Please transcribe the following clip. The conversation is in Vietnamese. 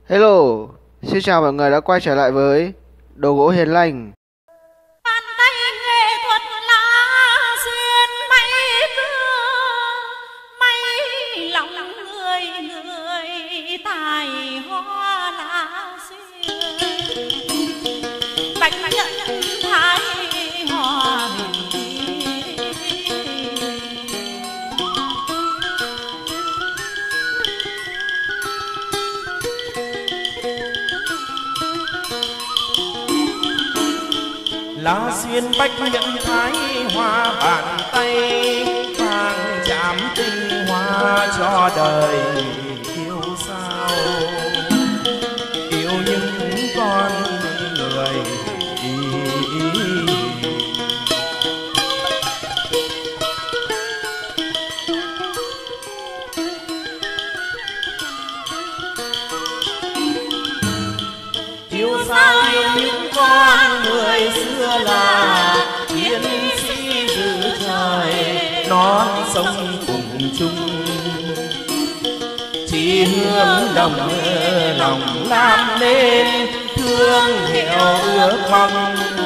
Hello, xin chào mọi người đã quay trở lại với Đồ gỗ Hiền Lành. Bàn tay nghệ thuật lá xuyên bay cưa, may lòng người người tài hoa lá xuyên. Bạch nhận thái hoa lá xuyên bách nhận thái hoa bàn tay vàng chạm tinh hoa cho đời yêu sao yêu những con người yêu sao yêu những con người xưa là chiến sĩ giữ trời non sông cùng chung chỉ hướng đồng lòng làm nên thương hiệu ước mong